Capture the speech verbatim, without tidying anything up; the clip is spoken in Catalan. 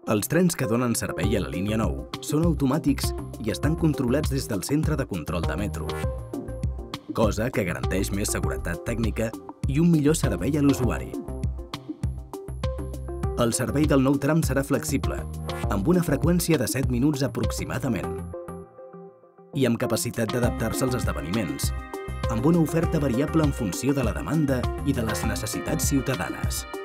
Els trens que donen servei a la línia nou són automàtics i estan controlats des del centre de control de metro, cosa que garanteix més seguretat tècnica i un millor servei a l'usuari. El servei del nou tram serà flexible, amb una freqüència de set minuts aproximadament, i amb capacitat d'adaptar-se als esdeveniments, amb una oferta variable en funció de la demanda i de les necessitats ciutadanes.